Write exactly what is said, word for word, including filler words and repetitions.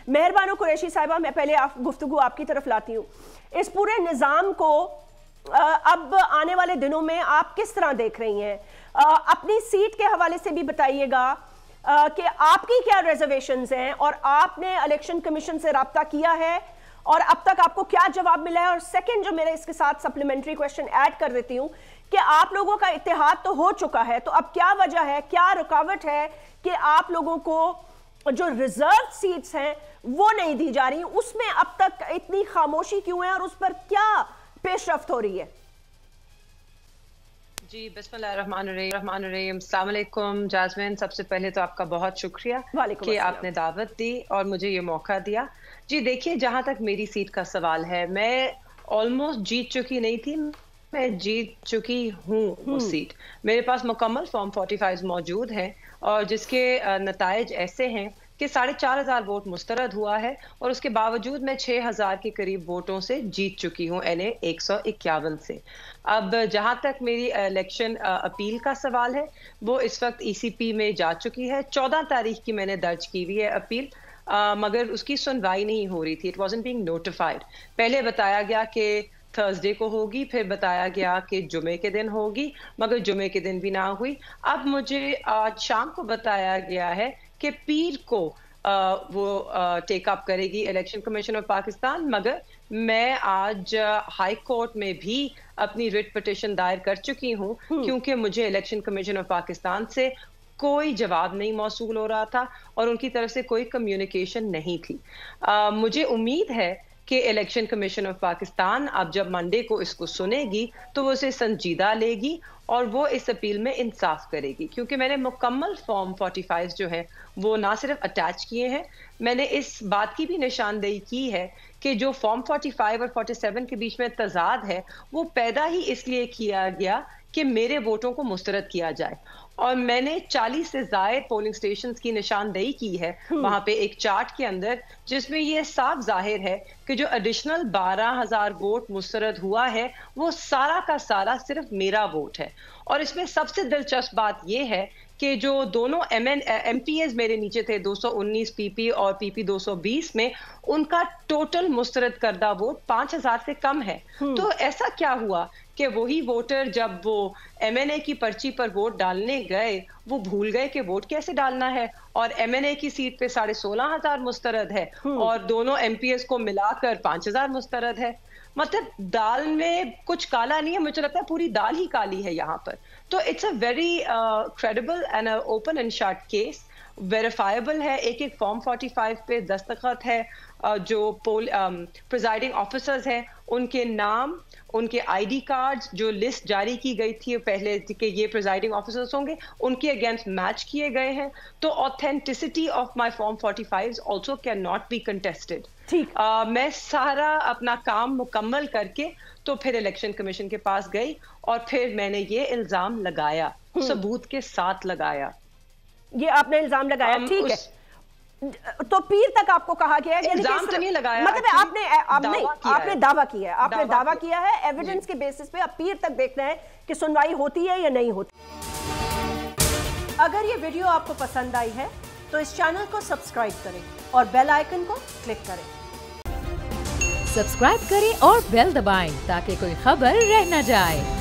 मेहरबानो कुरैशी साहिबा, मैं पहले आप गुफ्तगू आपकी तरफ लाती हूँ। इस पूरे निज़ाम को अब आने वाले दिनों में आप किस तरह देख रही हैं? अपनी सीट के हवाले से भी बताइएगा कि आपकी क्या रिजर्वेशंस हैं और आपने इलेक्शन कमीशन से रब्ता किया है और अब तक आपको क्या जवाब मिला है। और सेकंड, जो मेरे इसके साथ सप्लीमेंट्री क्वेश्चन ऐड कर देती हूँ कि आप लोगों का इत्तेहाद तो हो चुका है, तो अब क्या वजह है, क्या रुकावट है कि आप लोगों को जो रिजर्व सीट्स हैं वो नहीं दी जा रही, उसमें अब तक इतनी खामोशी क्यों है और उस पर क्या पेशरफ्त हो रही है? जी, बिस्मिल्लाहिर्रहमानिर्रहीम। अस्सलाम वालेकुम जास्मिन, सबसे पहले तो आपका बहुत शुक्रिया कि आपने दावत दी और मुझे ये मौका दिया। जी देखिए, जहाँ तक मेरी सीट का सवाल है, मैं ऑलमोस्ट जीत चुकी नहीं थी, मैं जीत चुकी हूँ वो सीट। मेरे पास मुकम्मल फॉर्म पैंतालीस मौजूद है और जिसके नताइज ऐसे हैं कि साढ़े चार हजार वोट मुस्तरद हुआ है और उसके बावजूद मैं छः हजार के करीब वोटों से जीत चुकी हूँ, यानी एक सौ इक्यावन से। अब जहाँ तक मेरी इलेक्शन अपील का सवाल है, वो इस वक्त ईसीपी में जा चुकी है। चौदह तारीख की मैंने दर्ज की हुई है अपील, आ, मगर उसकी सुनवाई नहीं हो रही थी। It wasn't being notified. पहले बताया गया कि थर्सडे को होगी, फिर बताया गया कि जुमे के दिन होगी, मगर जुमे के दिन भी ना हुई। अब मुझे आज शाम को बताया गया है कि पीर को आ, वो टेक अप करेगी इलेक्शन कमीशन ऑफ पाकिस्तान, मगर मैं आज हाई कोर्ट में भी अपनी रिट पिटिशन दायर कर चुकी हूँ क्योंकि मुझे इलेक्शन कमीशन ऑफ पाकिस्तान से कोई जवाब नहीं मौसूल हो रहा था और उनकी तरफ से कोई कम्युनिकेशन नहीं थी। आ, मुझे उम्मीद है कि इलेक्शन कमीशन ऑफ पाकिस्तान अब जब मंडे को इसको सुनेगी तो वो इसे संजीदा लेगी और वो इस अपील में इंसाफ करेगी, क्योंकि मैंने मुकम्मल फॉर्म पैंतालीस जो है वो ना सिर्फ अटैच किए हैं, मैंने इस बात की भी निशानदेही की है कि जो फॉर्म पैंतालीस और सैंतालीस के बीच में तजाद है वो पैदा ही इसलिए किया गया कि मेरे वोटों को मुस्तरद किया जाए। और मैंने चालीस से ज़ायद पोलिंग स्टेशंस की निशानदेही की है वहां पे एक चार्ट के अंदर, जिसमें ये साफ जाहिर है कि जो एडिशनल बारह हजार वोट मुस्तरद हुआ है वो सारा का सारा सिर्फ मेरा वोट है। और इसमें सबसे दिलचस्प बात यह है कि जो दोनों एम एन एम पी एज मेरे नीचे थे दो सौ उन्नीस पीपी और पीपी दो सौ बीस में, उनका टोटल मुस्तरद करदा वोट पांच हजार से कम है। तो ऐसा क्या हुआ कि वही वोटर जब वो एम एन ए की पर्ची पर वोट डालने गए वो भूल गए कि वोट कैसे डालना है, और एम एन ए की सीट पे साढ़े सोलह हजार मुस्तरद है और दोनों एम पी एस को मिलाकर पांच हजार मुस्तरद है। मतलब दाल में कुछ काला नहीं है, मुझे लगता है पूरी दाल ही काली है यहाँ पर। तो it's a very credible and open and shut case, verifiable है। एक एक फॉर्म पैंतालीस पे दस्तखत है, uh, जो पोल प्रिजाइडिंग ऑफिसर्स हैं उनके नाम, उनके आईडी कार्ड्स, जो लिस्ट जारी की गई थी पहले कि ये प्रिजाइडिंग ऑफिसर्स होंगे, उनके अगेंस्ट मैच किए गए हैं। तो ऑथेंटिसिटी ऑफ माय फॉर्म पैंतालीस also can not be contested. ठीक, uh, मैं सारा अपना काम मुकम्मल करके तो फिर इलेक्शन कमीशन के पास गई और फिर मैंने ये इल्जाम लगाया, सबूत के साथ लगाया। ये आपने इल्जाम लगाया, ठीक है, तो पीर तक आपको कहा गया है, इल्जाम तो नहीं लगाया, मतलब आपने आपने आपने दावा किया है, आपने दावा किया है एविडेंस के बेसिस पे। अब पीर तक देखना है कि सुनवाई होती है या नहीं होती। अगर ये वीडियो आपको पसंद आई है तो इस चैनल को सब्सक्राइब करें और बेल आइकन को क्लिक करें। सब्सक्राइब करें और बेल दबाएं ताकि कोई खबर रह न जाए।